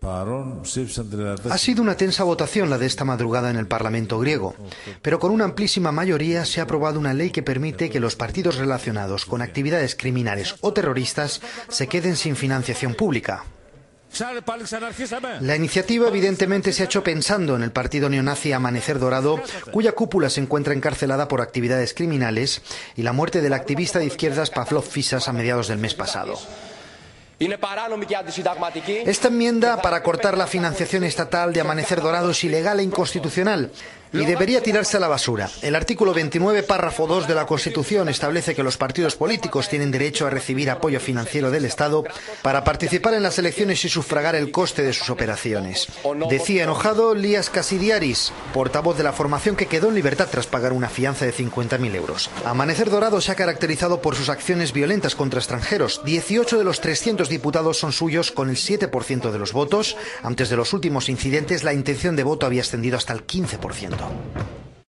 Ha sido una tensa votación la de esta madrugada en el Parlamento griego, pero con una amplísima mayoría se ha aprobado una ley que permite que los partidos relacionados con actividades criminales o terroristas se queden sin financiación pública. La iniciativa evidentemente se ha hecho pensando en el partido neonazi Amanecer Dorado, cuya cúpula se encuentra encarcelada por actividades criminales, y la muerte del activista de izquierdas Pavlov Fyssas a mediados del mes pasado. Esta enmienda para cortar la financiación estatal de Amanecer Dorado es ilegal e inconstitucional y debería tirarse a la basura. El artículo 29, párrafo 2 de la Constitución establece que los partidos políticos tienen derecho a recibir apoyo financiero del Estado para participar en las elecciones y sufragar el coste de sus operaciones. Decía enojado Lias Kasidiaris, portavoz de la formación que quedó en libertad tras pagar una fianza de 50.000 euros. Amanecer Dorado se ha caracterizado por sus acciones violentas contra extranjeros. 18 de los 300 diputados son suyos, con el 7% de los votos. Antes de los últimos incidentes, la intención de voto había ascendido hasta el 15%.